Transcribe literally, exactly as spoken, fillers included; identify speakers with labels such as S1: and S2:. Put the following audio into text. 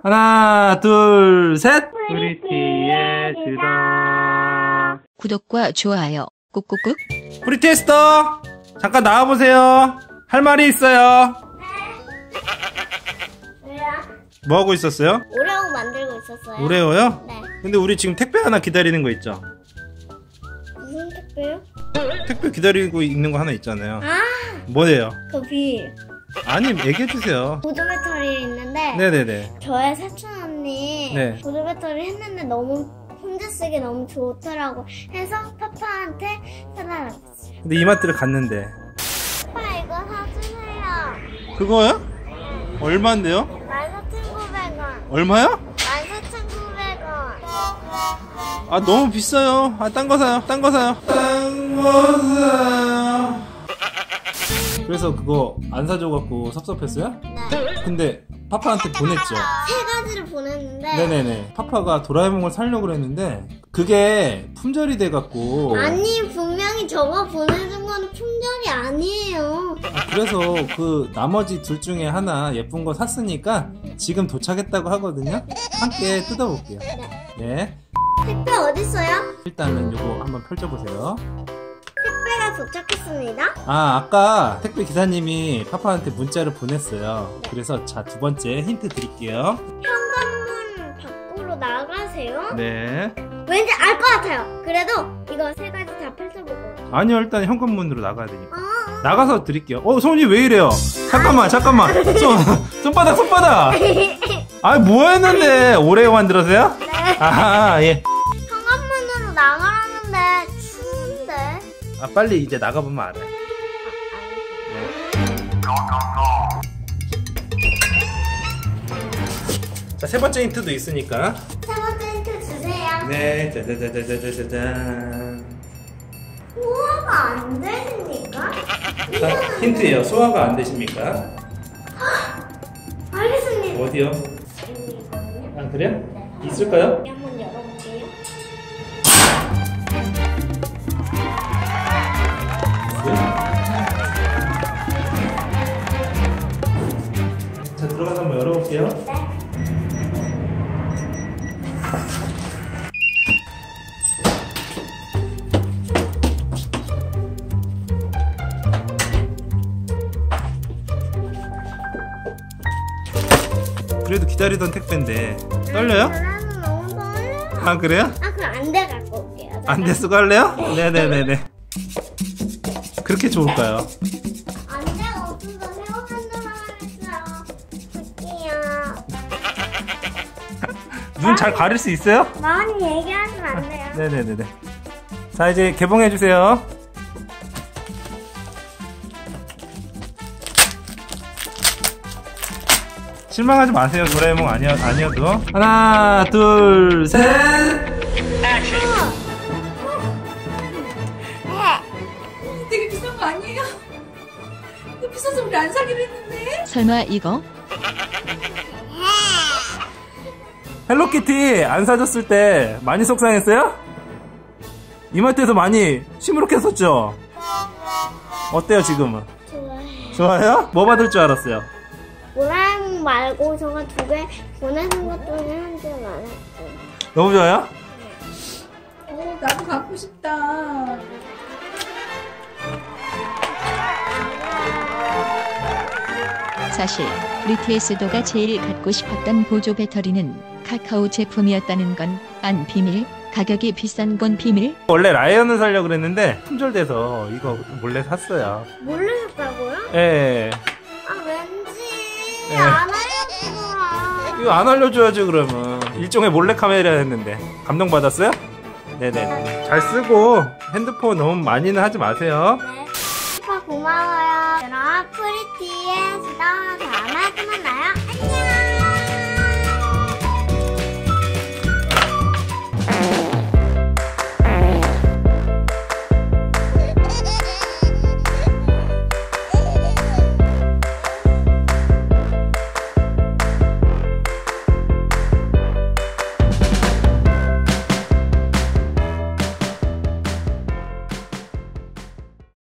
S1: 하나, 둘, 셋. 프리티의 수다.
S2: 구독과 좋아요 꾹꾹꾹.
S1: 프리티에스터 잠깐 나와보세요. 할 말이 있어요.
S3: 왜요?
S1: 뭐 하고 있었어요?
S3: 오레오 만들고 있었어요.
S1: 오레오요?
S3: 네.
S1: 근데 우리 지금 택배 하나 기다리는 거 있죠?
S3: 무슨 택배요?
S1: 택배 기다리고 있는 거 하나 있잖아요.
S3: 아,
S1: 뭐예요?
S3: 그 빌.
S1: 아니, 얘기해주세요.
S3: 보조 배터리 있는데
S1: 네네네.
S3: 저의 사촌 언니
S1: 네.
S3: 보조 배터리 했는데 너무 혼자 쓰기 너무 좋더라고 해서 파파한테 사달라고 했어요.
S1: 근데 이마트를 갔는데.
S3: 파파 이거 사주세요.
S1: 그거요? 얼마인데요?
S3: 만 사천구백 원.
S1: 얼마요?
S3: 만 사천구백 원.
S1: 아, 너무 비싸요. 아, 딴 거 사요. 딴 거 사요. 딴 거 사요. 그래서 그거 안 사줘갖고 섭섭했어요?
S3: 네.
S1: 근데 파파한테 보냈죠.
S3: 세 가지를 보냈는데
S1: 네네네. 파파가 도라에몽을 사려고 그랬는데 그게 품절이 돼갖고.
S3: 아니 분명히 저거 보내준 거는 품절이 아니에요.
S1: 아, 그래서 그 나머지 둘 중에 하나 예쁜 거 샀으니까 지금 도착했다고 하거든요. 함께 뜯어볼게요. 네.
S3: 택배 어딨어요?
S1: 일단은 요거 한번 펼쳐보세요.
S3: 택배가 도착했습니다.
S1: 아, 아까 택배 기사님이 파파한테 문자를 보냈어요. 그래서 자, 두 번째 힌트 드릴게요.
S3: 현관문 밖으로 나가세요.
S1: 네.
S3: 왠지 알 것 같아요. 그래도 이거 세 가지 다 펼쳐보고.
S1: 아니요, 일단 현관문으로 나가야 되니까.
S3: 어,
S1: 나가서 드릴게요. 어, 손이 왜 이래요? 잠깐만, 잠깐만. 손, 손바닥, 손바닥. 아, 뭐 했는데? 오레오 만들었어요?
S3: 네.
S1: 아, 예.
S3: 현관문으로 나가라는데 추운데.
S1: 아, 빨리 이제 나가보면 알아요. 자, 세 번째 힌트도 있으니까.
S3: 세 번째 힌트 주세요.
S1: 네, 짜자자자자자잔.
S3: 소화가 안 되십니까?
S1: 자, 힌트예요. 소화가 안 되십니까?
S3: 알겠습니다.
S1: 어디요?
S3: 여기 있거든요.
S1: 아, 그래요?
S3: 네.
S1: 있을까요?
S3: 여기 한번 열어볼게요.
S1: 자, 들어가서 한번 열어볼게요.
S3: 네.
S1: 그래도 기다리던 택배인데 떨려요?
S3: 나는 너무 떨려.
S1: 아, 그래요?
S3: 아, 그럼 안돼 갖고 올게요.
S1: 안 돼 쓰고 할래요? 네네네네. 그렇게 좋을까요?
S3: 안돼 없어서 새우 만들어야겠어요. 볼게요.
S1: 눈 잘 가릴 수 있어요?
S3: 많이 얘기하시면 안 돼요.
S1: 네네네네. 자, 이제 개봉해주세요. 실망하지 마세요. 도라에몽 아니어, 아니어도. 하나, 둘, 셋.
S4: 되게 비싼 거 아니에요? 이거 비싸서 우리 안 사기로 했는데?
S2: 설마 이거?
S1: 헬로키티 안 사줬을 때 많이 속상했어요? 이마트에서 많이 시무룩했었죠? 어때요, 지금은?
S3: 좋아요.
S1: 좋아요? 뭐 받을 줄 알았어요?
S3: 도라에몽 말고 저거 두 개 보내는 것 중에 한 줄 알았어요.
S1: 너무 좋아요?
S4: 어, 나도 갖고 싶다.
S2: 사실 프리티에스도가 제일 갖고 싶었던 보조 배터리는 카카오 제품이었다는 건 안 비밀? 가격이 비싼 건 비밀?
S1: 원래 라이언을 사려고 그랬는데 품절돼서 이거 몰래 샀어요.
S3: 몰래 샀다고요?
S1: 예.
S3: 아 왠지
S1: 네.
S3: 안 알려주더라.
S1: 이거 안 알려줘야죠, 그러면. 일종의 몰래카메라 했는데. 감동받았어요? 네네. 잘 쓰고 핸드폰 너무 많이는 하지 마세요.
S3: 네. 오빠 고마워요. 그럼 프리티의 수다 다음에 또 만나요.